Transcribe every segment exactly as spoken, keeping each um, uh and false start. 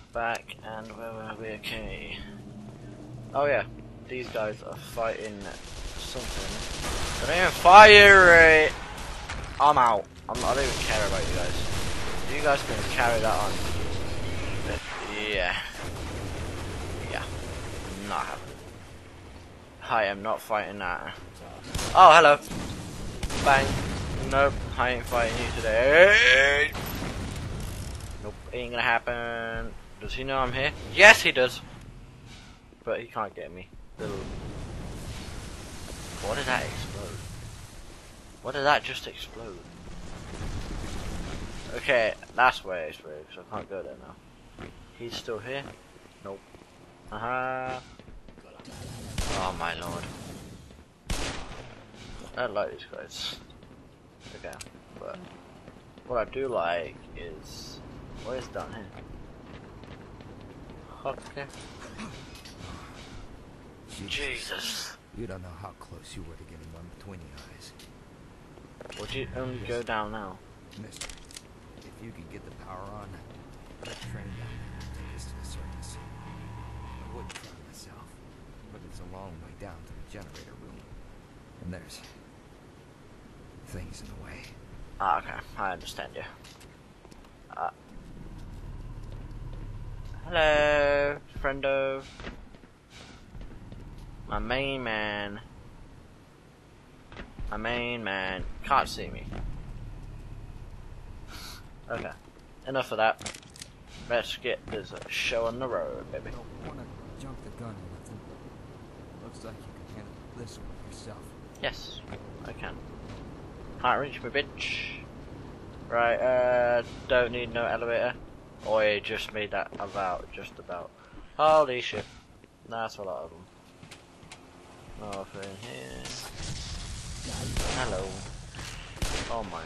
back, and where were we? Okay. Oh yeah, these guys are fighting something. They don't even fire it! I'm out. I'm, I don't even care about you guys. You guys can carry that on. But yeah. Yeah. Not happening. I am not fighting that. Oh, hello. Bang. Nope, I ain't fighting you today. Nope, ain't gonna happen. Does he know I'm here? Yes, he does. But he can't get me. Little. What did that explode? What did that just explode? Okay, that's where it exploded, so I can't go there now. He's still here? Nope. Uh-huh. Oh my lord. I don't like these guys. Okay, but what I do like is what is down here. Okay. Jesus. You don't know how close you were to getting one between the eyes. Would you only go down now? Mister, if you could get the power on, that train down there would take us to the surface. I would try myself, but it's a long way down to the generator room. And there's things in the way. Ah, okay. I understand you. Uh, hello, friendo. My main man. My main man can't see me. Okay. Enough of that. Let's get this show on the road, baby. You don't want to jump the gun or nothing. Looks like you can handle this one yourself. Yes, I can. Can't reach me, bitch. Right, uh, don't need no elevator. Oh, yeah, just made that about, just about. Holy shit. That's a lot of them. Over in here. Hello. Oh my.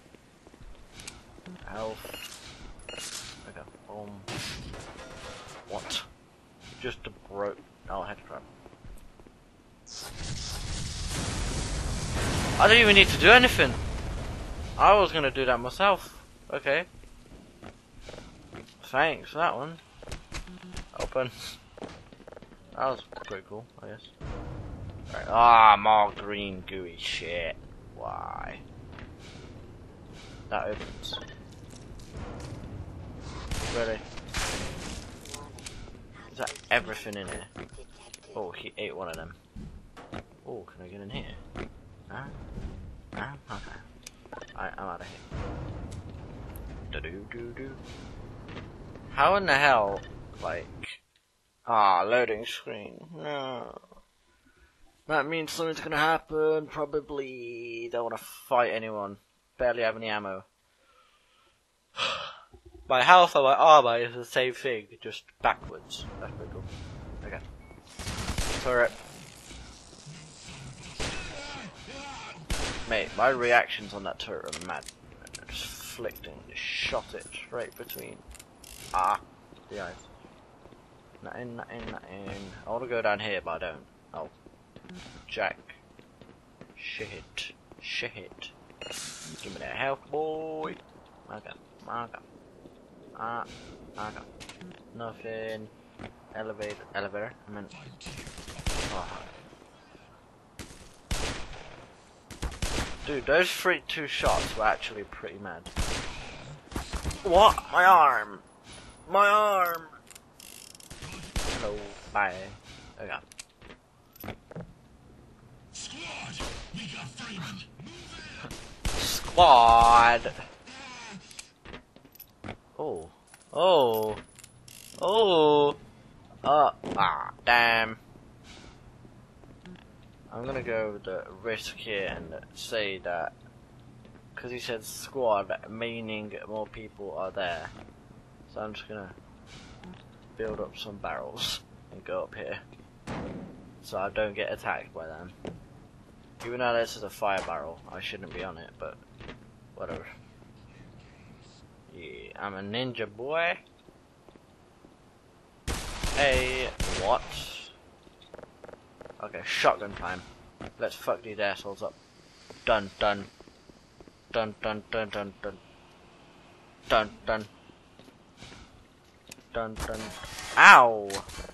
Health. Okay, boom. What? Just a broke. Oh, head crap. I don't even need to do anything. I was gonna do that myself. Okay. Thanks for that one. Open. That was pretty cool, I guess. Right. Ah, more green gooey shit. Why? That opens. Really? Is that everything in here? Oh, he ate one of them. Oh, can I get in here? Huh? Huh? Okay. I, I'm out of here. Do do do do. How in the hell, like... Ah, loading screen. No. That means something's gonna happen. Probably don't want to fight anyone. Barely have any ammo. My health and my armor is the same thing, just backwards. That's pretty cool. Okay. Turret. Mate, my reactions on that turret are mad. I just flicked and just shot it straight between. Ah, the eyes. Nothing, nothing, nothing. I want to go down here, but I don't. Oh. Jack. Shit. Shit. Give me that health, boy. Okay. Okay. Ah. Okay. Nothing. Elevator. Elevator. I mean. Oh. Dude, those three two shots were actually pretty mad. What? My arm! My arm! Hello. Bye. Okay. Squad, we got Freeman. Squad. Oh. Oh. Oh. Uh. Ah. Damn. I'm gonna go with the risk here and say that because he said squad, meaning more people are there. So I'm just gonna build up some barrels and go up here, so I don't get attacked by them. Even though this is a fire barrel, I shouldn't be on it, but whatever. Yeah, I'm a ninja boy. Hey, what? Okay, shotgun time. Let's fuck these assholes up. Dun dun. Dun dun dun dun dun. Dun dun. dun dun. Ow!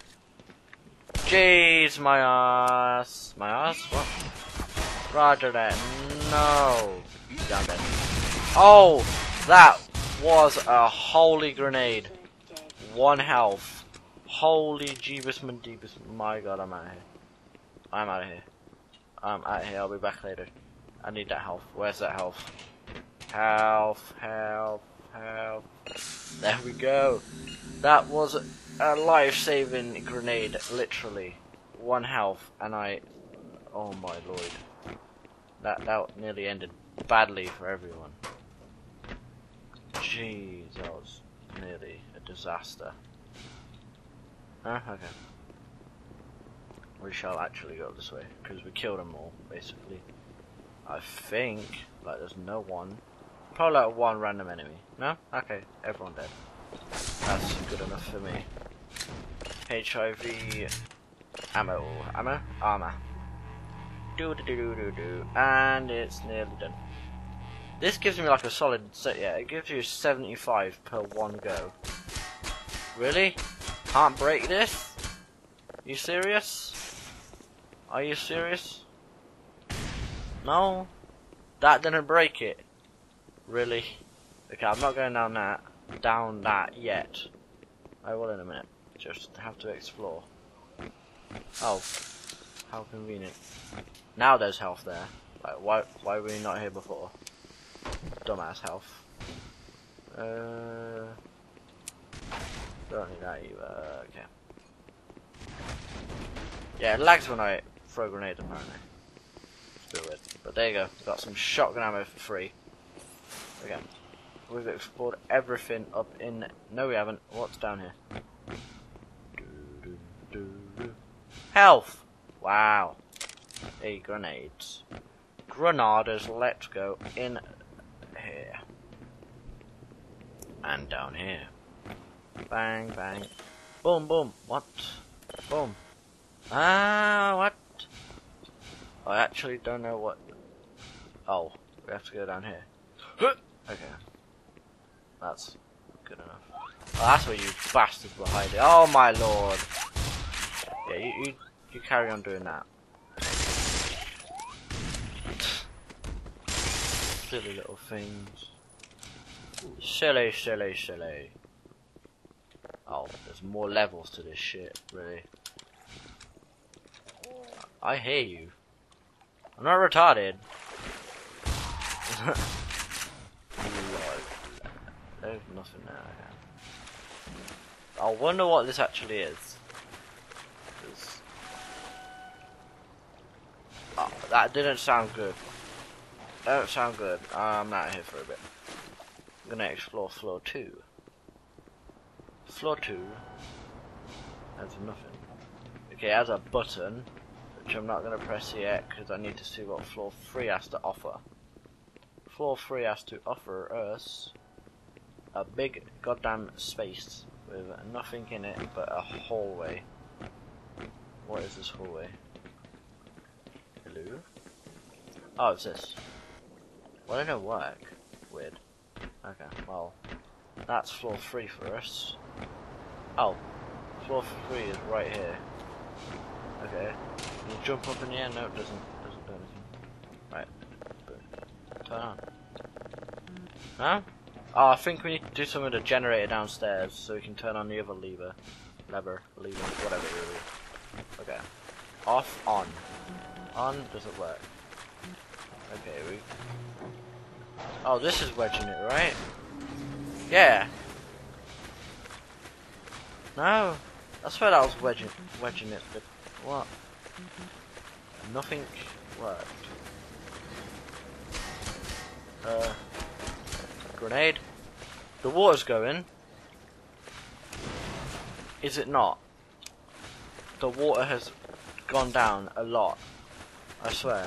Jeez, my ass. My ass? What? Roger that. No. Down there. Oh! That was a holy grenade. One health. Holy Jeebus Mandeebus. My god, I'm out of here. I'm out of here. I'm out of here. I'll be back later. I need that health. Where's that health? Health, health, health. There we go. That was a life-saving grenade, literally. One health, and I... Oh my lord. That, that nearly ended badly for everyone. Jeez, that was nearly a disaster. Huh? Okay. We shall actually go this way, because we killed them all, basically. I think, like, there's no one. Probably like one random enemy. No? Okay, everyone dead. That's good enough for me. H I V ammo. Ammo? Armor. Do do do do do do. And it's nearly done. This gives me like a solid set, yeah, it gives you seventy-five per one go. Really? Can't break this? You serious? Are you serious? No? That didn't break it. Really? Okay, I'm not going down that. Down that yet. I will in a minute. Just have to explore. Oh. How convenient. Now there's health there. Like, why, why were we not here before? Dumbass health. Uh... Don't need that either. Okay. Yeah, it lags when I throw grenades apparently. It's a bit weird. But there you go. Got some shotgun ammo for free. Again. We've explored everything up in... No we haven't. What's down here? Health! Wow. Hey, grenades. Grenades, let's go in here. And down here. Bang, bang. Boom, boom. What? Boom. Ah, what? I actually don't know what... Oh, we have to go down here. Okay. That's good enough. Oh, that's where you bastards were hiding. Oh my lord. Yeah, you, you, you carry on doing that. Silly little things. Silly, silly, silly. Oh, there's more levels to this shit, really. I hear you. I'm not retarded. There's nothing there. I wonder what this actually is. Oh, that didn't sound good. That don't sound good. I'm out here for a bit. I'm gonna explore floor two. Floor two has nothing. Okay, it has a button, which I'm not gonna press yet because I need to see what floor three has to offer. Floor three has to offer us a big goddamn space with nothing in it but a hallway. What is this hallway? Hello? Oh, it's this. Well, it don't work. Weird. Okay, well, that's floor three for us. Oh, floor three is right here. Okay. Can you jump up in the air? No, it doesn't. Doesn't do anything. Right. Turn on. No? Oh, I think we need to do something with the generator downstairs so we can turn on the other lever. Lever, lever, whatever it is. Okay. Off, on. On doesn't work. Okay, we... Oh, this is wedging it, right? Yeah. No. I swear that was wedging, wedging it, but what? Nothing worked. Uh... Grenade. The water's going. Is it not? The water has gone down a lot. I swear.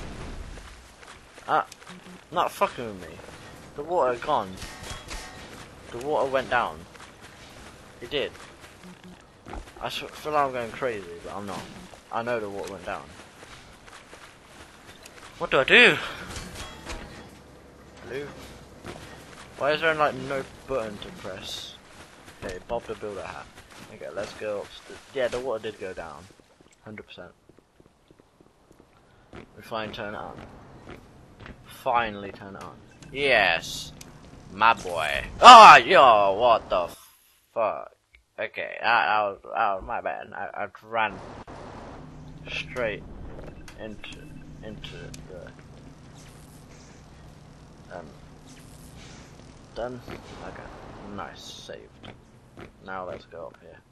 Ah, not fucking with me. The water gone. The water went down. It did. I feel like I'm going crazy, but I'm not. I know the water went down. What do I do? Hello? Why is there like no button to press? Okay, Bob the Builder hat. Okay, let's go upstairs. Yeah, the water did go down. one hundred percent. We finally turn it on. Finally turn it on. Yes! My boy. Oh, yo, what the fuck? Okay, that, that, was, that was my bad. I, I ran straight into, into the... Um, done? Okay, nice, saved. Now let's go up here.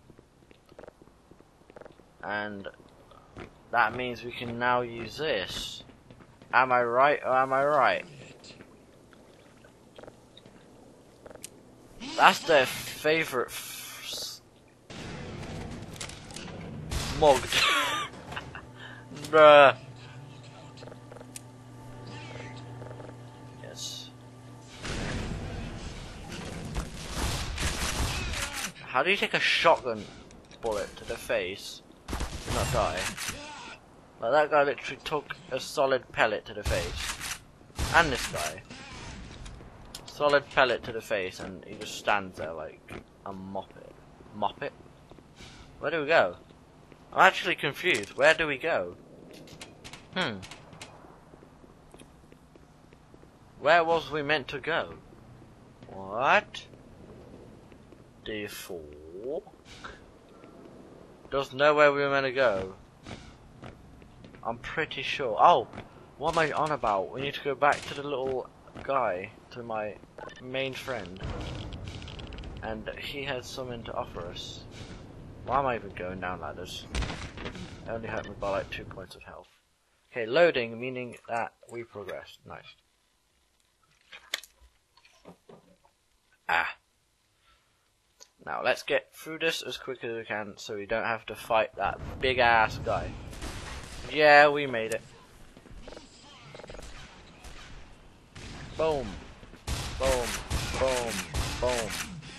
And that means we can now use this. Am I right or am I right? That's their favorite f mugged. Bruh. Yes. How do you take a shotgun bullet to the face and not die? Like that guy literally took a solid pellet to the face. And this guy. Solid pellet to the face and he just stands there like a moppet. Moppet? Where do we go? I'm actually confused. Where do we go? Hmm. Where was we meant to go? What? The fork? Doesn't know where we were meant to go. I'm pretty sure. Oh! What am I on about? We need to go back to the little guy, to my main friend. And he has something to offer us. Why am I even going down ladders? It only hurt me by like two points of health. Okay, loading, meaning that we progressed. Nice. Ah. Now let's get through this as quick as we can so we don't have to fight that big ass guy. Yeah, we made it. Boom. Boom. Boom. Boom.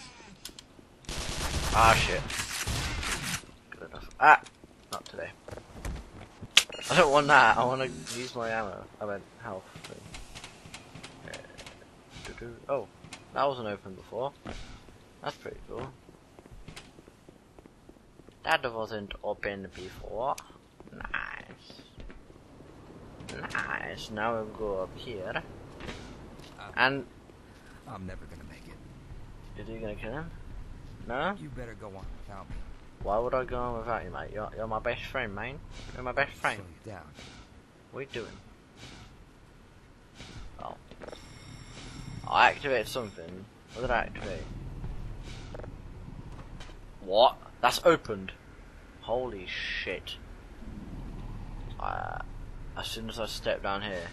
Ah, shit. Good enough. Ah! Not today. I don't want that. I want to use my ammo. I meant health. Okay. Doo-doo. Oh, that wasn't open before. That's pretty cool. That wasn't open before. Nice. Nice. Now we'll go up here. Uh, and I'm never gonna make it. Is he gonna kill him? No? You better go on without me. Why would I go on without you, mate? You're, you're my best friend, man. You're my best friend. Slow you down. What are you doing? Oh. I activated something. What did I activate? What? That's opened. Holy shit. Uh, as soon as I step down here.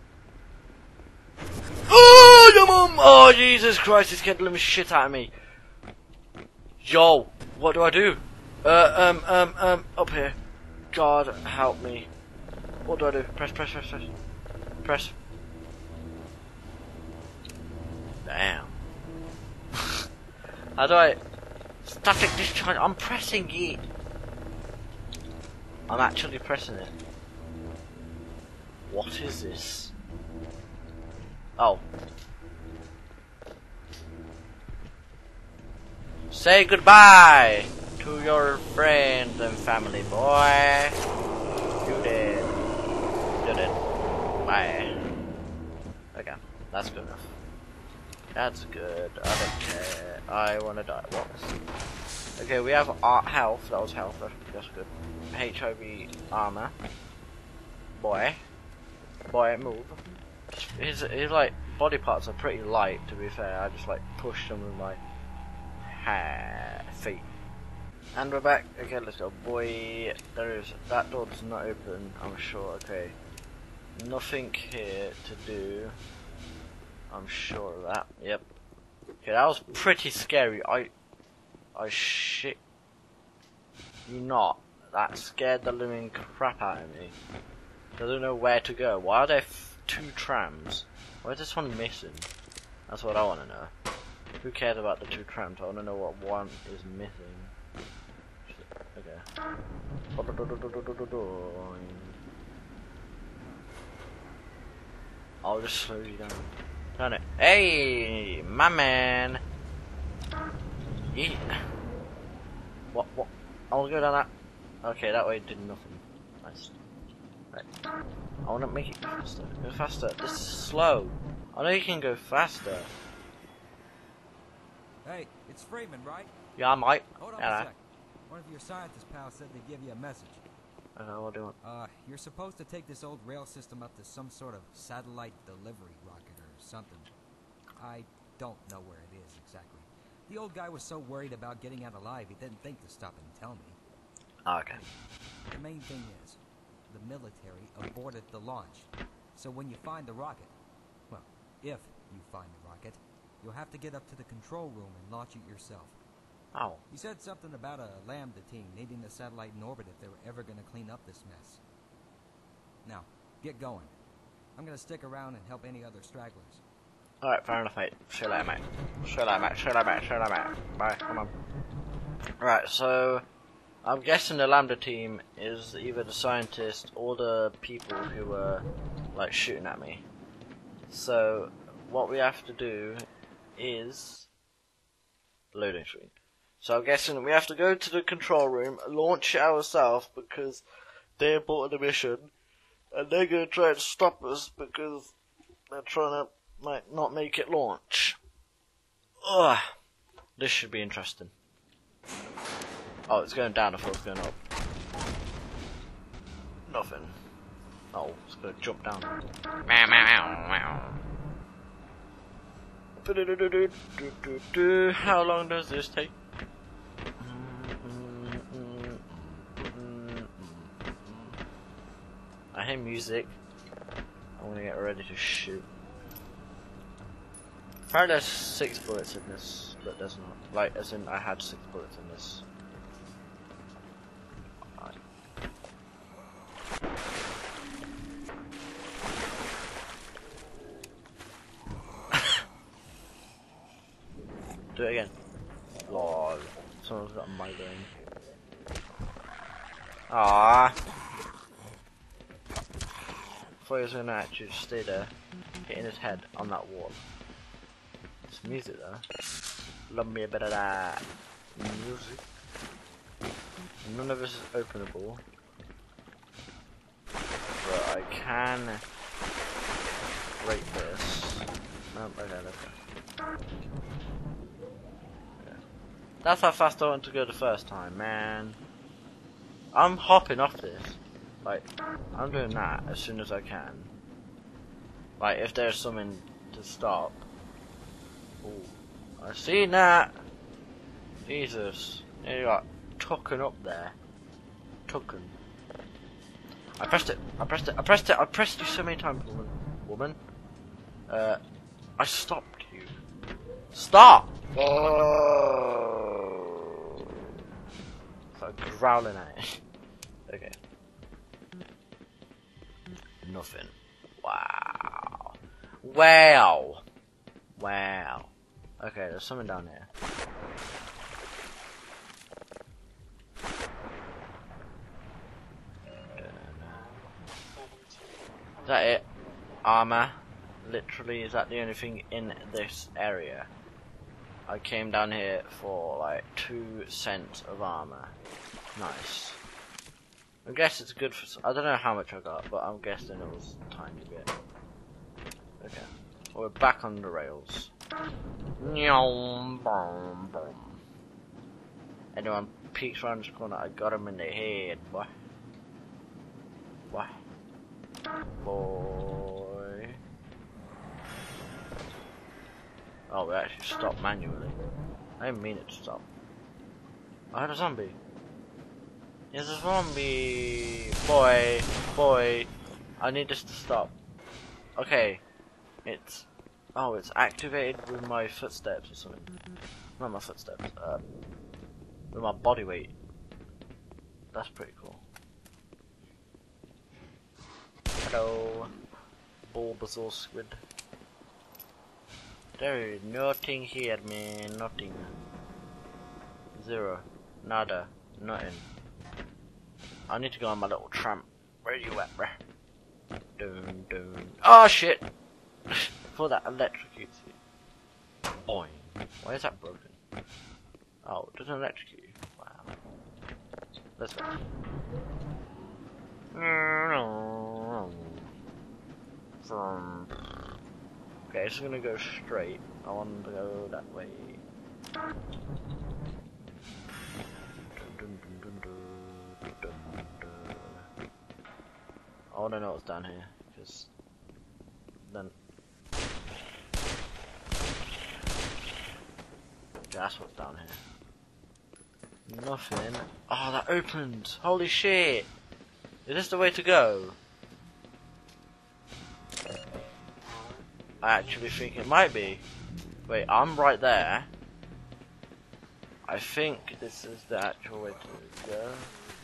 Oh, your mum! Oh, Jesus Christ, this kid let me shit out of me. Yo, what do I do? Uh, um, um, um, up here. God, help me. What do I do? Press, press, press, press. Press. Damn. How do I... Static discharge. I'm pressing it. I'm actually pressing it. What is this? Oh. Say goodbye to your friends and family, boy. You did. You did. Bye. Okay, that's good enough. That's good. I don't care. I wanna die. What? Okay, we have art health. That was health. That's good. H I V armor. Boy. Boy, move. His, his like body parts are pretty light, to be fair. I just like pushed them with my ha feet. And we're back. Okay, let's go. Boy, there is that door does not open. I'm sure. Okay, nothing here to do. I'm sure of that. Yep. Okay, that was pretty scary. I, I shit you not. That scared the living crap out of me. I don't know where to go. Why are there f two trams? Why is this one missing? That's what I want to know. Who cares about the two trams? I want to know what one is missing. Okay. I'll just slow you down. Turn it. Hey, my man. Yeet. What, what? I'll go down that. Okay, that way did nothing. Nice. Right. I want to make it go faster. Go faster. This is slow. I know you can go faster. Hey, it's Freeman, right? Yeah, mate. Hold on Yeah. a sec. One of your scientist pals said they'd give you a message. Okay, what do you want? Uh, you're supposed to take this old rail system up to some sort of satellite delivery rocket or something. I don't know where it is exactly. The old guy was so worried about getting out alive, he didn't think to stop and tell me. Oh, okay. The main thing is, the military aborted the launch. So when you find the rocket, well, if you find the rocket, you'll have to get up to the control room and launch it yourself. Oh. He said something about a Lambda team needing the satellite in orbit if they were ever going to clean up this mess. Now, get going. I'm going to stick around and help any other stragglers. Alright, fair enough, mate. See you later, mate. See you later, mate. See you later, mate. See you later, mate. Bye. Come on. Right, so I'm guessing the Lambda team is either the scientist or the people who were like shooting at me. So what we have to do is loading screen. So I'm guessing we have to go to the control room, launch it ourselves because they aborted the mission, and they're gonna try and stop us because they're trying to like not make it launch. Ugh. This should be interesting. Oh, it's going down. I thought it was going up. Nothing. Oh, it's gonna jump down. Meow, meow, meow, meow. How long does this take? I hear music. I'm gonna get ready to shoot. Apparently there's six bullets in this, but there's not. Like, as in I had six bullets in this. Right. Do it again. Lol. Someone's got a migraine. Ah. I thought he was gonna actually just stay there, hitting his head on that wall. It's music though. Love me a bit of that music. None of this is openable, but I can break this. No, okay, okay. Yeah. That's how fast I want to go the first time, man. I'm hopping off this. Like, I'm doing that as soon as I can. Like, if there's something to stop. Ooh, I seen that. Jesus, you got tucking up there. Tucking. I pressed it. I pressed it. I pressed it. I pressed you so many times, woman. Woman. Uh, I stopped you. Stop. Oh. Start growling at it. Okay. Nothing. Wow. Wow. Wow. Okay, there's something down here. Is that it? Armor. Literally, is that the only thing in this area? I came down here for like two cents of armor. Nice. I guess it's good for. I don't know how much I got, but I'm guessing it was a tiny bit. Okay, we're back on the rails. Anyone peeks around this corner, I got him in the head, boy. Boy. Boy. Oh, we actually stopped manually. I didn't mean it to stop. I had a zombie. There's a zombie! Boy, boy, I need this to stop. Okay, it's, oh, it's activated with my footsteps or something. Not my footsteps, uh, with my body weight. That's pretty cool. Hello, Bulbasaur squid. There is nothing here, man, nothing. Zero, nada, nothing. I need to go on my little tramp. Where are you at, bruh? Dun, dun. Oh shit! For that electrocutes you. Boing. Why is that broken? Oh, it doesn't electrocute you. Wow. Let's go. From. Okay, it's gonna go straight. I want to go that way. I want to know what's down here, because then that's what's down here. Nothing. Oh, that opened! Holy shit! Is this the way to go? I actually think it might be. Wait, I'm right there. I think this is the actual way to go.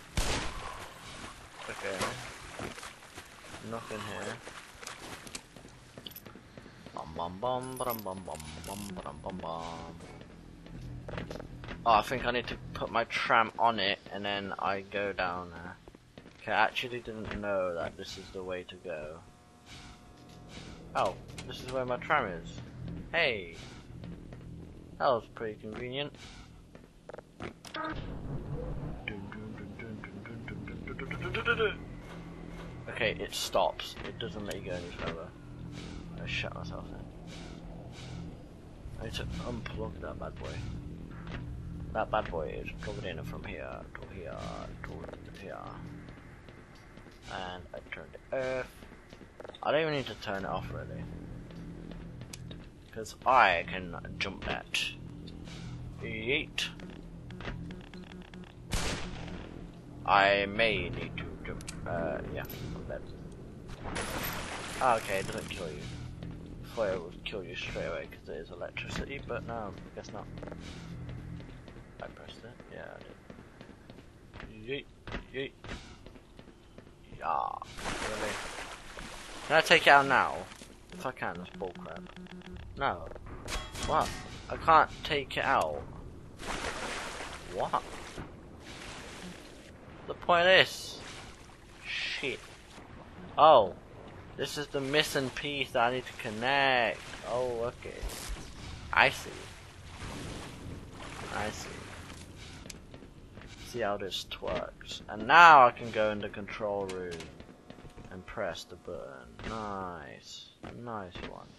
Okay. Nothing here. Bum bum bum bum bum bum bum bum bum bum. Oh, I think I need to put my tram on it and then I go down there. Okay, I actually didn't know that this is the way to go. Oh, this is where my tram is. Hey! That was pretty convenient. Okay, it stops. It doesn't let you go any further. I shut myself in. I need to unplug that bad boy. That bad boy is plugged in from here to here to here. And I turned it off. I don't even need to turn it off really. Because I can jump that. Yeet. I may need to jump. Uh, yeah, on that. Ah, okay, it doesn't kill you. I thought it would kill you straight away because it is electricity, but no, I guess not. I pressed it. Yeah, I did. Yeet. Yeet. Yeah. Really? Can I take it out now? If I can, that's bullcrap. No. What? I can't take it out. What? The point of this? Shit. Oh. This is the missing piece that I need to connect. Oh, okay. I see. I see. See how this works. And now I can go in the control room and press the button. Nice. Nice one.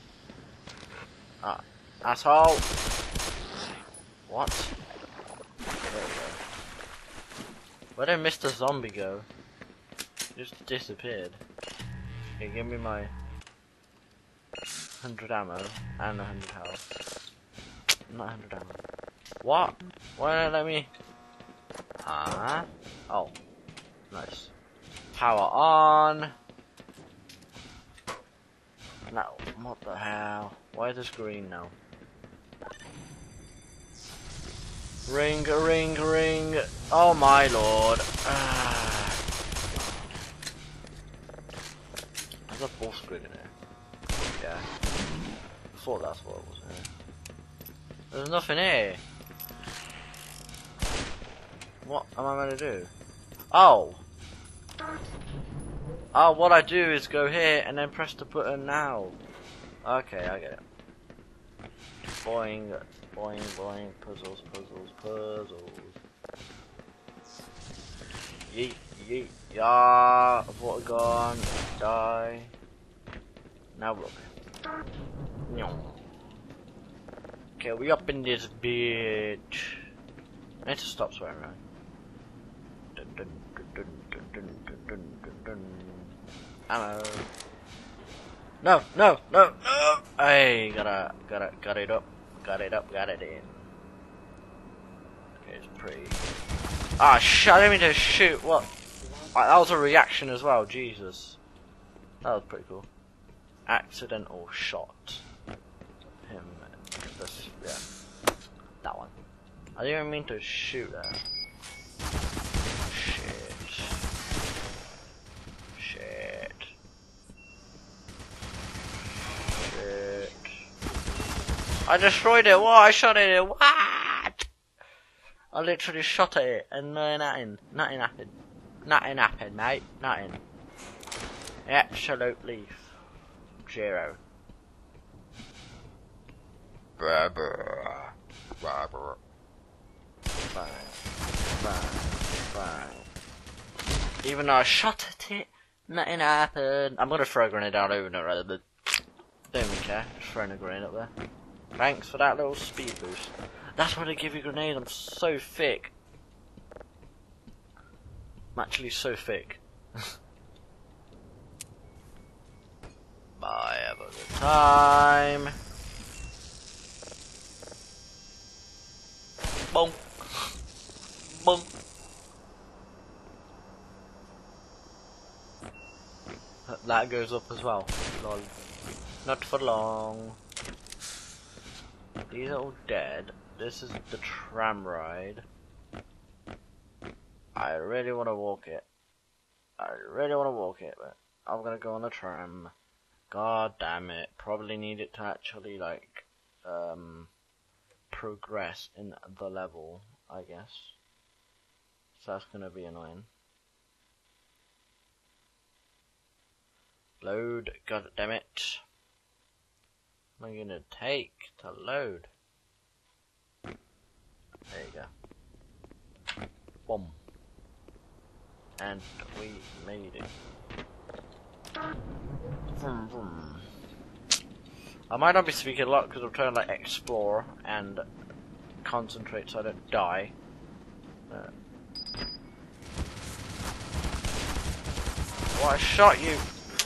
Ah. Asshole! What? There we go. Where did Mister Zombie go? He just disappeared. Okay, give me my hundred ammo and a hundred health. Not hundred ammo. What? Why don't it let me? Huh? Oh, nice. Power on. No, what the hell? Why is this green now? Ring, ring, ring. Oh my lord. Ah. There's a full screen in there. Yeah. I thought that's what it was here. There's nothing here. What am I going to do? Oh. Oh, what I do is go here and then press the button now. Okay, I get it. Boing, boing, boing, puzzles, puzzles, puzzles. Yeet, yeet, yeah, water gone, die. Now look. Okay, we up in this bitch. I need to stop swearing, right? Dun, dun, dun, dun, dun, dun, dun, dun, dun. Ammo. No, no, no, no! Hey, gotta, gotta, got it up, got it up, got it in. Okay, it's pretty. Ah, shit! I didn't mean to shoot. What? Ah, that was a reaction as well. Jesus, that was pretty cool. Accidental shot. Him. This, yeah. That one. I didn't even mean to shoot that. Shit. Shit. Shit. I destroyed it. What? I shot at it. What? I literally shot at it and uh, nothing. Nothing happened. Nothing happened, mate. Nothing. Absolutely zero. Brr, brr, brr, brr. bang, bang, bang. Even though I shot at it, nothing happened. I'm gonna throw a grenade out over there rather, but don't even care. Just throwing a grenade up there. Thanks for that little speed boost. That's why they give you a grenade. I'm so thick. I'm actually so thick. Bye, have a good time. Boom. Boom. That goes up as well. Lol. Not for long. These are all dead. This is the tram ride. I really want to walk it. I really want to walk it, but I'm gonna go on the tram. God damn it. Probably need it to actually, like, um, progress in the level, I guess. So that's gonna be annoying. Load, god damn it. What am I gonna take to load? There you go. Boom. And we made it. Vroom, vroom. I might not be speaking a lot because I'm trying to like explore and concentrate so I don't die. Uh, oh, I shot you!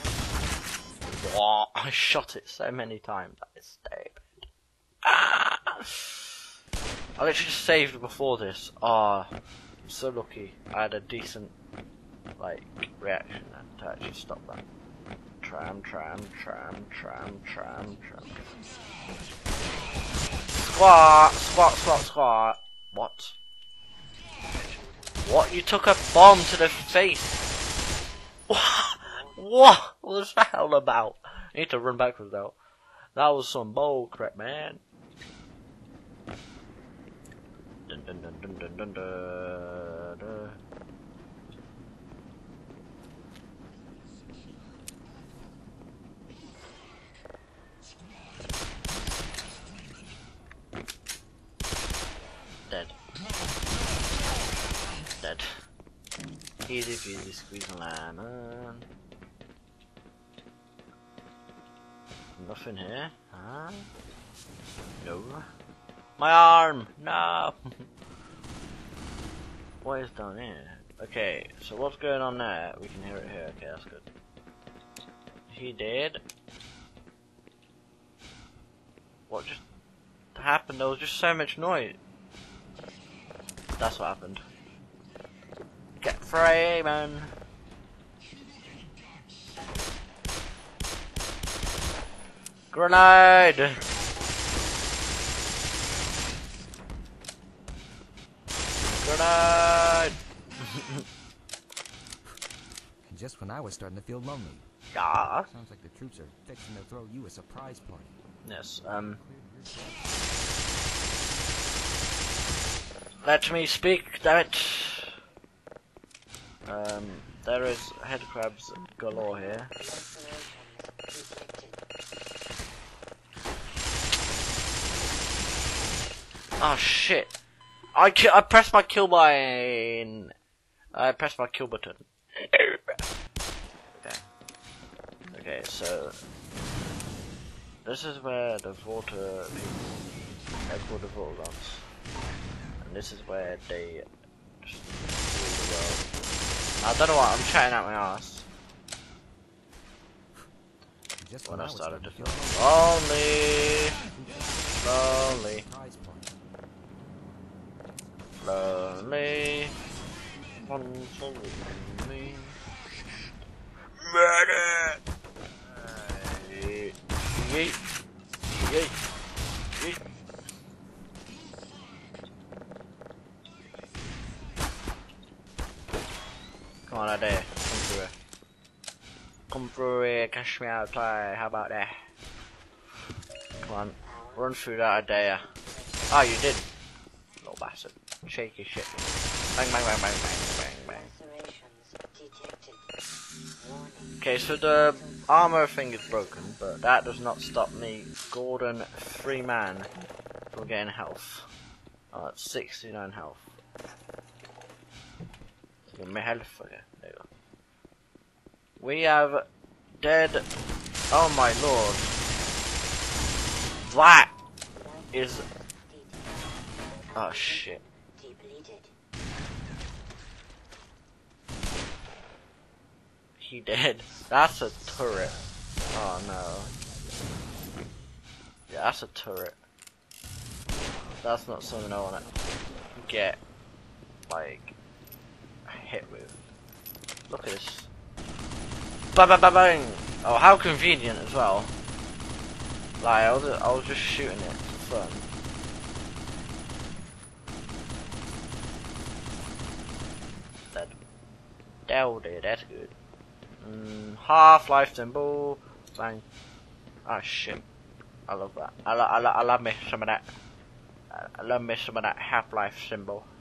What? I shot it so many times. That is stupid. Ah! I literally just saved before this. Ah, oh, I'm so lucky. I had a decent like reaction to actually stop that. Tram, tram, tram, tram, tram, tram. Squat, squat, squat, squat. What? What? You took a bomb to the face. What? What was that all about? I need to run backwards now. That was some bull crap, man. Dun, dun, dun, dun, dun, dun, dun, dun. Dead. Dead. Easy peasy squeeze a lemon. Nothing here? Huh? No. My arm! No! What is down here? Okay, so what's going on there? We can hear it here. Okay, that's good. He did. What just happened? There was just so much noise. That's what happened. Get free, man. Grenade! Grenade! And just when I was starting to feel lonely. Yeah. Sounds like the troops are fixing to throw you a surprise party. Yes, um... let me speak, damn it! Um, there is head crabs galore here. Oh shit! I ki I pressed my kill button. I pressed my kill button. Okay. Okay, so this is where the water people headquarter the Vault Lance, and this is where they just rule the world. I don't know what I'm chatting out my ass. Just When when I I started to was feel lonely, lonely. Lonely, lonely, murder. Yeet, yeet, yeet, yeet. Come on, out there, come through it. Come through here, cash me out, play. How about that? Come on, run through that, I dare. Oh, you did, little bastard. Shake your shit. Bang, bang, bang, bang, bang, bang, bang. Okay, so the armor thing is broken, but that does not stop me, Gordon Freeman, from getting health. Oh, that's sixty-nine health. Give me health again. There you go. We have dead. Oh my lord. That is. Oh shit. He dead. That's a turret. Oh no. Yeah, that's a turret. That's not something I wanna get, like, hit with. Look at this. Ba ba ba bang! Oh, how convenient as well. Like, I was, I was just shooting it for fun. Dead. Dead, that's good. Mm, Half-life symbol. Bang. Oh shit. I love that. I, lo I, lo I love me some of that. I love me some of that Half-Life symbol.